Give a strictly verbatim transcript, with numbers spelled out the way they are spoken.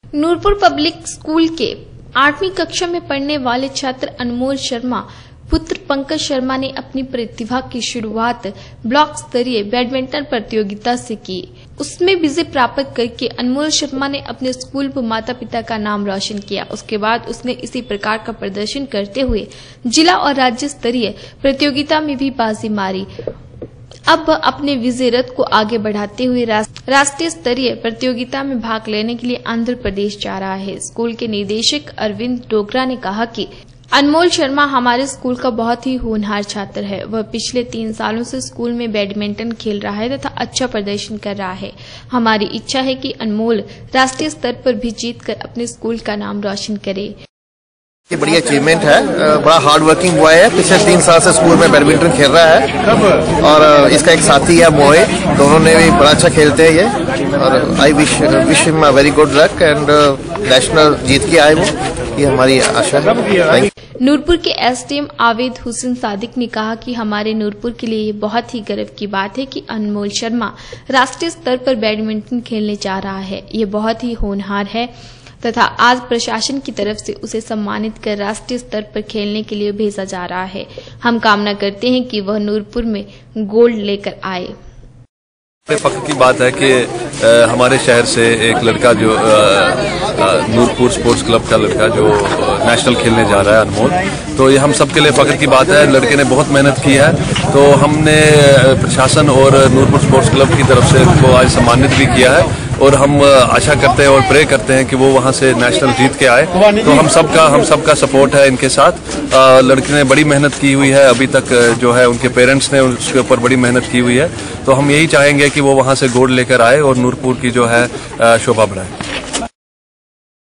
Nurpur public school के आठवीं कक्षा में पढ़ने वाले छात्र अनमोल शर्मा पुत्र पंकज शर्मा ने अपनी प्रतिभा की शुरुआत ब्लॉक स्तरीय बैडमिंटन प्रतियोगिता से की। उसमें विजय प्राप्त करके अनमोल शर्मा ने अपने स्कूल व माता पिता का नाम रोशन किया। उसके बाद उसने इसी प्रकार का प्रदर्शन करते हुए जिला और राज्य स्तरीय प्रतियोगिता में भी बाजी मारी। अब वह अपने विजय रथ को आगे बढ़ाते हुए राष्ट्रीय स्तरीय प्रतियोगिता में भाग लेने के लिए आंध्र प्रदेश जा रहा है। स्कूल के निदेशक अरविंद डोगरा ने कहा कि अनमोल शर्मा हमारे स्कूल का बहुत ही होनहार छात्र है। वह पिछले तीन सालों से स्कूल में बैडमिंटन खेल रहा है तथा अच्छा प्रदर्शन कर रहा है। हमारी इच्छा है कि अनमोल राष्ट्रीय स्तर पर भी जीतकर अपने स्कूल का नाम रोशन करे। ये बड़ी अचीवमेंट है, बड़ा हार्ड वर्किंग बॉय है। पिछले तीन साल से स्कूल में बैडमिंटन खेल रहा है और इसका एक साथी है मोहित, दोनों ने भी बड़ा अच्छा खेलते हैं ये। और I wish wish him a very good luck and national जीत के आए वो, ये हमारी आशा है। नूरपुर के एसडीएम आवेद हुसैन सादिक ने कहा कि हमारे नूरपुर के लिए ये बहुत ही गर्व की बात है कि अनमोल शर्मा राष्ट्रीय स्तर पर बैडमिंटन खेलने जा रहा है। ये बहुत ही होनहार है तथा आज प्रशासन की तरफ से उसे सम्मानित कर राष्ट्रीय स्तर पर खेलने के लिए भेजा जा रहा है। हम कामना करते हैं कि वह नूरपुर में गोल्ड लेकर आए। फख्र की बात है कि आ, हमारे शहर से एक लड़का जो नूरपुर स्पोर्ट्स क्लब का लड़का जो नेशनल खेलने जा रहा है अनमोल, तो ये हम सब के लिए फख्र की बात है। लड़के ने बहुत मेहनत की है, तो हमने प्रशासन और नूरपुर स्पोर्ट्स क्लब की तरफ से उनको आज सम्मानित भी किया है और हम आशा करते हैं और प्रे करते हैं कि वो वहाँ से नेशनल जीत के आए। तो हम सबका हम सबका सपोर्ट है इनके साथ। आ, लड़के ने बड़ी मेहनत की हुई है, अभी तक जो है उनके पेरेंट्स ने उसके ऊपर बड़ी मेहनत की हुई है। तो हम यही चाहेंगे कि वो वहाँ से गोल्ड लेकर आए और नूरपुर की जो है शोभा बढ़ाए।